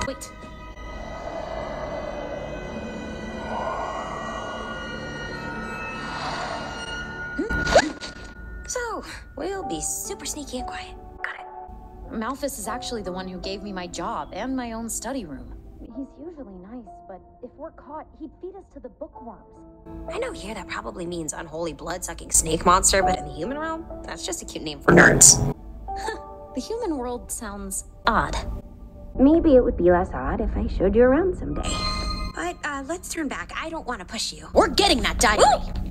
Wait. So, we'll be super sneaky and quiet. Got it. Malphus is actually the one who gave me my job and my own study room. He's usually nice, but if we're caught, he'd feed us to the bookworms. I know here that probably means unholy blood-sucking snake monster, but in the human realm, that's just a cute name for nerds. The human world sounds odd. Maybe it would be less odd if I showed you around someday. But, let's turn back. I don't want to push you. We're getting that diary!